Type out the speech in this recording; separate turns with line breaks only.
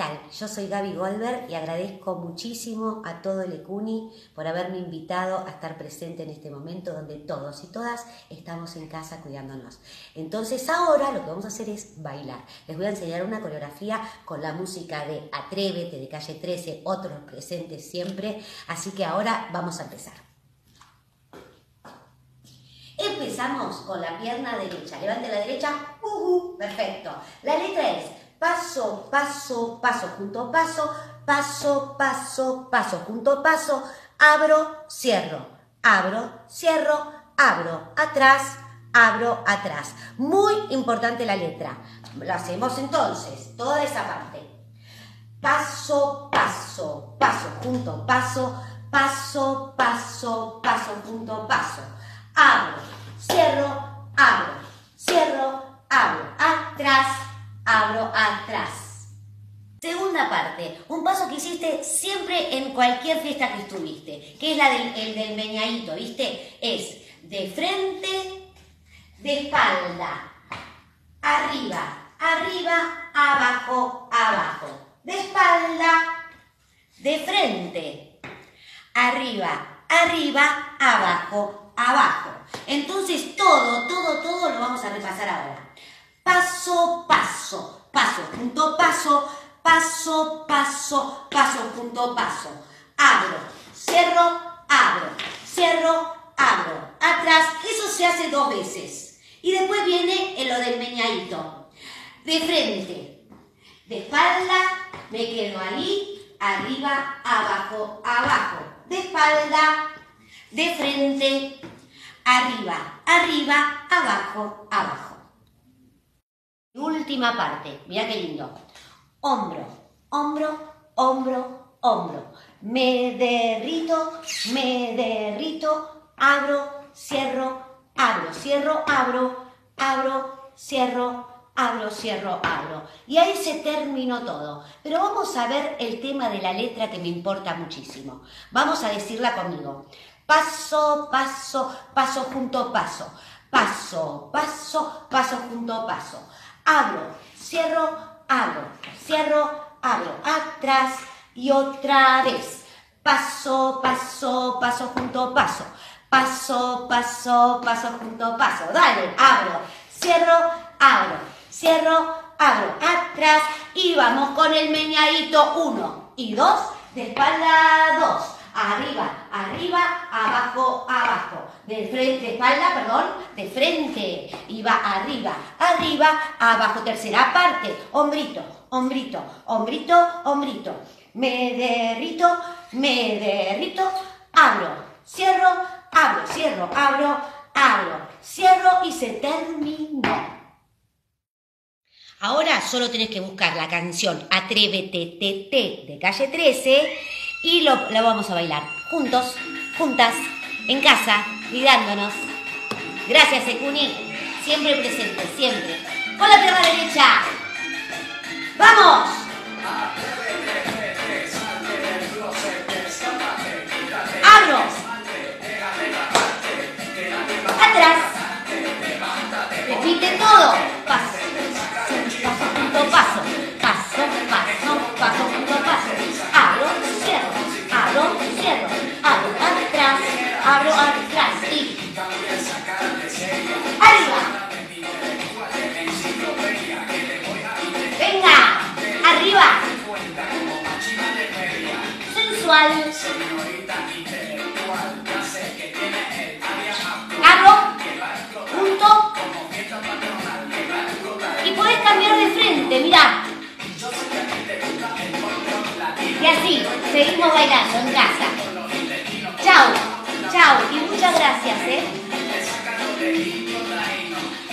tal? Yo soy Gaby Goldberg y agradezco muchísimo a todo el ECUNI por haberme invitado a estar presente en este momento donde todos y todas estamos en casa cuidándonos. Entonces ahora lo que vamos a hacer es bailar. Les voy a enseñar una coreografía con la música de Atrévete, de Calle 13, otros presentes siempre. Así que ahora vamos a empezar. Empezamos con la pierna derecha. Levante la derecha. Perfecto. La letra es paso, paso, paso, junto paso, paso, paso, paso, junto paso, abro, cierro, abro, atrás, abro, atrás. Muy importante la letra. Lo hacemos entonces, toda esa parte. Paso, paso, paso, junto paso, paso, paso, paso, junto paso. Abro, cierro, abro, atrás, abro, atrás. Segunda parte, un paso que hiciste siempre en cualquier fiesta que estuviste, que es el del meñadito, ¿viste? Es de frente, de espalda, arriba, abajo, abajo. De espalda, de frente, arriba, abajo, abajo. Entonces todo lo vamos a repasar ahora. Paso, paso, paso, junto paso, paso, paso, paso, junto paso. Abro, cierro, abro, atrás. Eso se hace 2 veces. Y después viene en lo del meñadito. De frente, de espalda, me quedo ahí, arriba, abajo, abajo. De espalda, de frente, arriba, abajo, abajo. Última parte, mira qué lindo. Hombro, hombro, hombro, hombro. Me derrito, abro, cierro, abro, cierro, abro. Y ahí se terminó todo. Pero vamos a ver el tema de la letra que me importa muchísimo. Vamos a decirla conmigo. Paso, paso, paso, junto paso. Paso, paso, paso, junto paso. Abro, cierro, abro, atrás y otra vez. Paso, paso, paso, junto paso. Paso, paso, paso, junto paso. Dale, abro, cierro, abro, atrás y vamos con el meñadito 1 y 2, de espalda 2. Arriba, abajo, abajo. De frente, espalda, perdón, de frente. Y va arriba, abajo. Tercera parte. Hombrito, hombrito, hombrito, hombrito. Me derrito, abro, cierro, abro, cierro y se terminó. Ahora solo tenés que buscar la canción Atrévete, de Calle 13 y lo vamos a bailar juntos, juntas, en casa, cuidándonos. Gracias, ECUNI, siempre presente, siempre. Con la pierna derecha. ¡Vamos! Abro. Atrás. Repite todo. Paso, junto paso. Paso, paso, junto paso. Abro, cierro, abro, atrás y arriba. Venga, arriba. Sensual. Abro, junto. Y podés cambiar de frente, mirá. Y así, seguimos bailando en casa. Chao, chao y muchas gracias,